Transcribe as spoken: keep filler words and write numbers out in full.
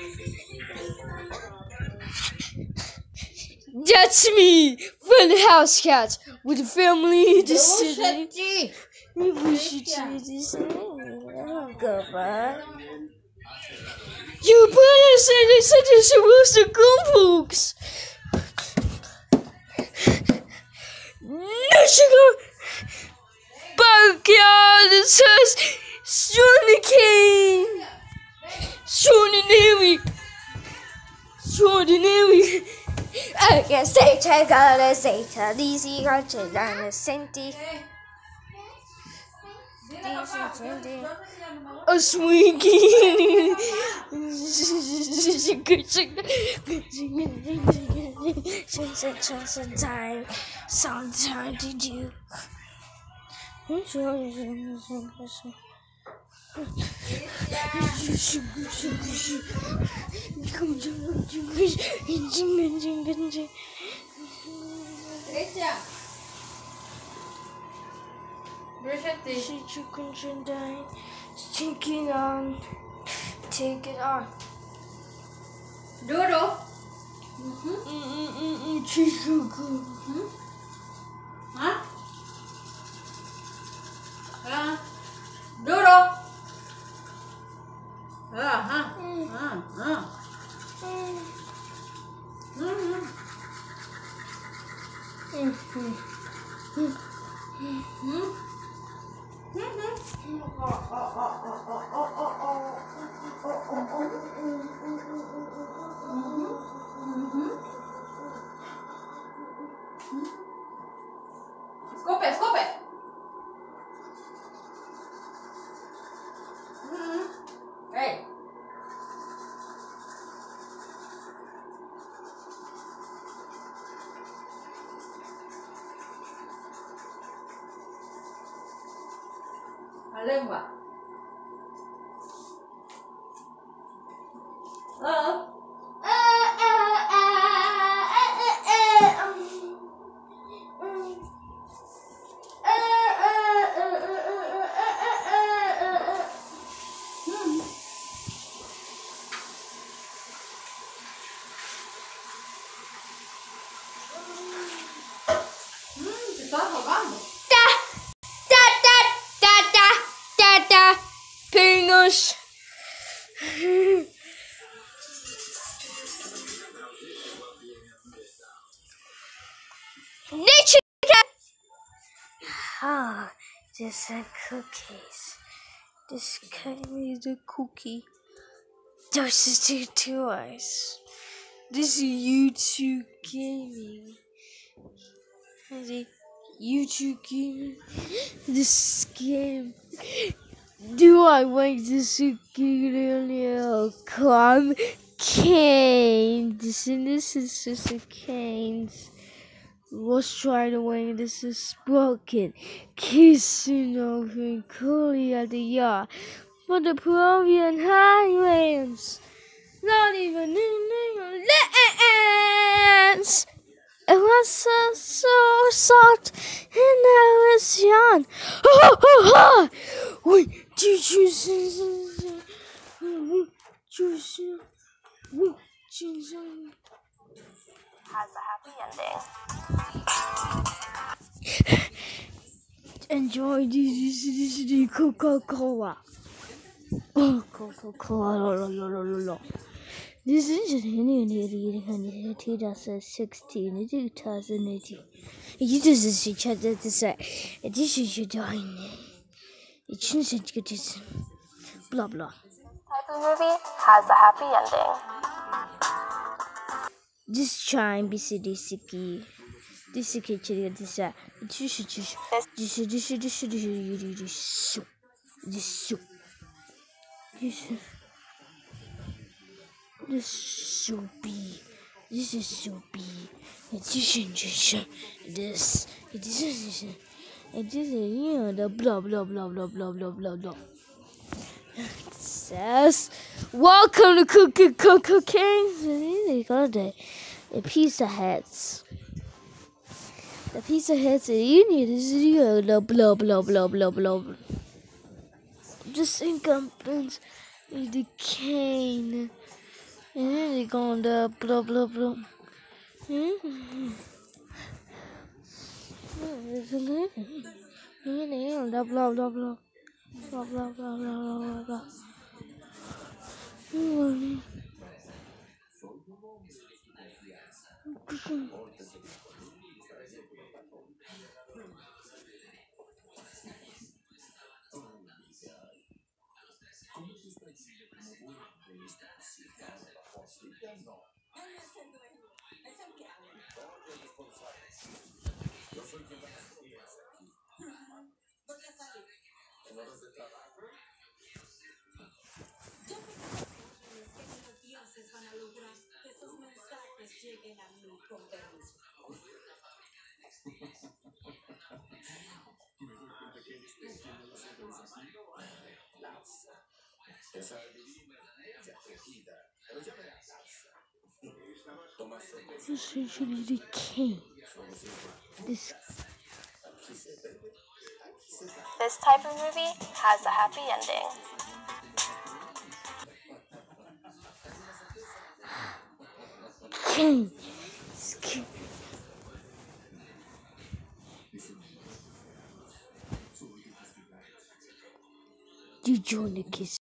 That's me, from the house cat, with the family just today. You should do this. You better say they said you're supposed to go, folks. No sugar. Backyard, it says Johnny King. Extraordinary. Extraordinary. I can say check out the Satan, D C country, and the Senti. A swinky. Sometime, sometime to do. Take it on. Take it on. Dodo. Mm-mm-mm-mm. Chichuku. Huh? Uh, Dodo. Uh, huh? Uh, uh. Mm-hmm. Mm-hmm. Mm-hmm. Scoop it, scoop it. Mm-hmm. Hey. Lên quả. Ờ. Fingers. Nature cat. Ah, this are cookies. This kind is a cookie. Those are two toys. This is YouTube gaming. The YouTube gaming. This game. Do I want this to come? Canes. And this is just a canes. Let's try to win. This is broken. Kissing over coolly at the yard. For the Peruvian highlands. Not even in the lands. It was so, so soft, and now it's young. Ha ha ha! Wait, did you see? Has a happy ending. Enjoy this, this, this Coca-Cola. Oh, Coca-Cola. This is two thousand sixteen, two thousand eighteen. You just see chat that to say, this is your dying. It's just good. Blah blah. Type of movie has a happy ending. This time, B C D C K. This is kitchen. This is this is this this is this is this is this this this This soapy. This is soapy. This is this. This is it is you know the blah blah blah blah blah blah blah blah. It says, "Welcome to Cookie Cocaine." They got the the pizza heads. The pizza heads. You need this you know blah blah blah blah blah. Just incompetence with the cane. And then they go on the blah blah blah. Hmm. Blah blah blah blah. Blah blah blah blah blah blah. Essentially the king. This This type of movie has a happy ending. king. This king. You join the kiss.